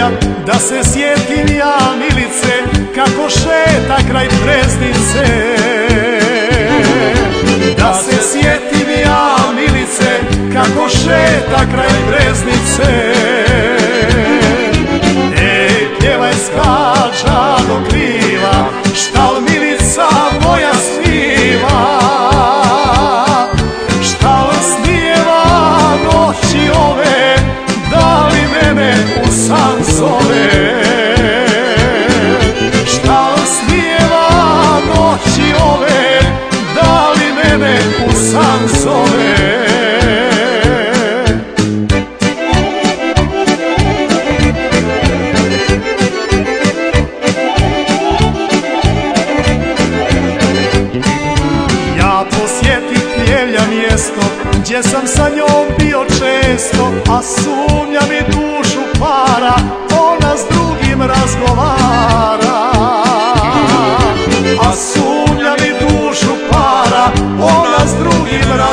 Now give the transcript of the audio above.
pjevljam, da se sjetim ja Milice, kako šeta kraj Breznice. Da se sjetim ja Milice, kako šeta kraj Breznice. Ej, pjevaj skača do kriva, štal Milica moja sviva. Štal snijeva noći ove, da li mene u san zove. Štal snijeva noći ove, da li mene u san zove. Gdje sam sa njom bio često, a sumnja mi dušu para, ona s drugim razgovara. A sumnja mi dušu para, ona s drugim razgovara.